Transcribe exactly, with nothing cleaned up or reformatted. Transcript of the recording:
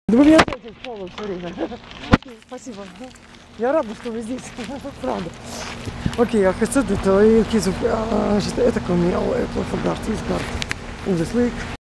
Вы меня знаете в полу все время. Окей, спасибо. Я рада, что вы здесь. Правда. Окей, я хочу это, это, это, это, это, это, это, это, это, это, это, это, это, это, это,